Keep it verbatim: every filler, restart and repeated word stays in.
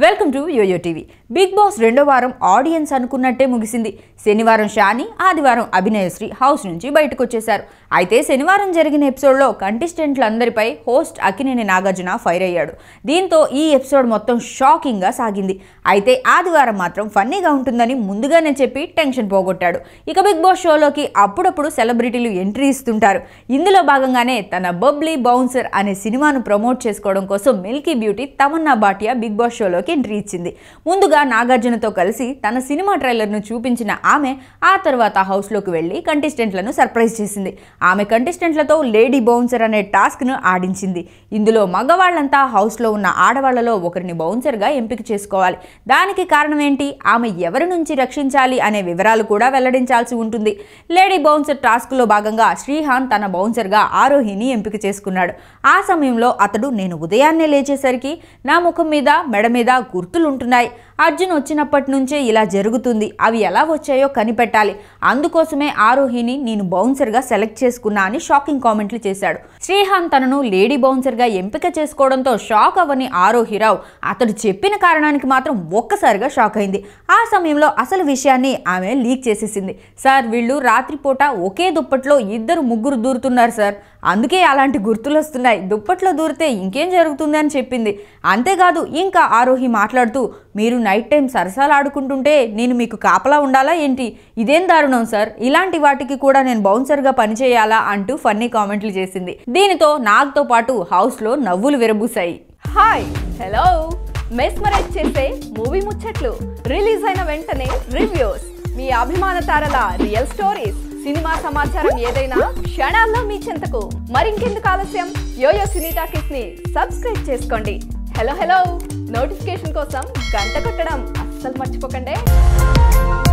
Welcome to YoYo TV. Bigg Boss రెండో వారం audience అనుకున్నట్టే ముగిసింది. శనివారం షాని, ఆదివారం అభినయశ్రీ హౌస్ నుంచి బయటకు వచ్చేశారు. అయితే శనివారం జరిగిన ఎపిసోడ్లో కంటెస్టెంట్లందరిపై హోస్ట్ అక్కినేని నాగార్జున ఫైర్ అయ్యాడు. దీంతో ఈ ఎపిసోడ్ మొత్తం షాకింగ్గా సాగింది. అయితే ఆదివారం మాత్రం ఫన్నీగా ఉంటుందని ముందుగానే చెప్పి టెన్షన్ పోగొట్టాడు. ఇక బిగ్ బాస్ షోలోకి అప్పుడప్పుడు సెలబ్రిటీలు ఎంట్రీ ఇస్తుంటారు. ఇందులో భాగంగానే తన బబ్లీ బౌన్సర్ అనే సినిమాను ప్రమోట్ చేసుకోవడం కోసం milky beauty Tamannaah Bhatia Bigg Boss షోలోకి ఎంట్రీ ఇచ్చింది. ముందుగా నాగార్జునతో కలిసి తన సినిమా ట్రైలర్ను చూపించిన ఆమె ఆ తర్వాత హౌస్లోకి వెళ్లి కంటెస్టెంట్లను సర్ప్రైజ్ చేసింది. ఆమె కంటెస్టెంట్లతో లేడీ బౌన్సర్ అనే టాస్క్ను ఆడించింది. ఇందులో మగవాళ్లంతా హౌస్లో ఉన్న ఆడవాళ్లలో ఒకరిని బౌన్సర్గా ఎంపిక చేసుకోవాలి. దానికి కారణం ఏంటి, ఆమె ఎవరి నుంచి రక్షించాలి అనే వివరాలు కూడా వెల్లడించాల్సి ఉంటుంది. లేడీ బౌన్సర్ టాస్క్లో భాగంగా శ్రీహాన్ తన బౌన్సర్గా ఆరోహిని ఎంపిక చేసుకున్నాడు. ఆ సమయంలో అతడు నేను ఉదయాన్నే లేచేసరికి నా ముఖం మీద మెడ మీద గుర్తులుంటున్నాయి. అర్జున్ వచ్చినప్పటి నుంచే ఇలా జరుగుతుంది. అవి ఎలా వచ్చాయో కనిపెట్టాలి. అందుకోసమే ఆరోహిని నేను బౌన్సర్గా సెలెక్ట్ చేసుకున్నా అని షాకింగ్ కామెంట్లు చేశాడు. శ్రీహాన్ తనను లేడీ బౌన్సర్గా ఎంపిక చేసుకోవడంతో షాక్ అవ్వని ఆరోహి రావు అతడు చెప్పిన కారణానికి మాత్రం ఒక్కసారిగా షాక్ అయింది. ఆ సమయంలో అసలు విషయాన్ని ఆమె లీక్ చేసేసింది. సార్, వీళ్ళు రాత్రిపూట ఒకే దుప్పట్లో ఇద్దరు ముగ్గురు దూరుతున్నారు సార్, అందుకే అలాంటి గుర్తులు వస్తున్నాయి. దుప్పట్లో దూరితే ఇంకేం జరుగుతుంది అని చెప్పింది. అంతేకాదు ఇంకా ఆరోహి మాట్లాడుతూ మీరు నైట్ టైం సరసాలు ఆడుకుంటుంటే నేను మీకు కాపలా ఉండాలా ఏంటి, ఇదేం దారుణం సార్, ఇలాంటి వాటికి కూడా నేను బౌన్సర్గా పనిచేయాలా అంటూ ఫన్నీ కామెంట్లు చేసింది. దీనితో నాగ్తో పాటు హౌస్లో నవ్వులు విరబూసాయి. హాయ్, హలో, మెస్మరైజ్ చేసే మూవీ ముచ్చట్లు, రిలీజ్ అయిన వెంటనే రివ్యూస్, మీ అభిమాన తారల రియల్ స్టోరీస్, సినిమా సమాచారం ఏదైనా క్షణాల్లో మీ చెంతకు. మరింకెందుకు ఆలస్యం, యోయో సినీ టాకీస్ ని సబ్స్క్రైబ్ చేసుకోండి. హలో హలో నోటిఫికేషన్ కోసం గంట కొట్టడం అస్సలు మర్చిపోకండి.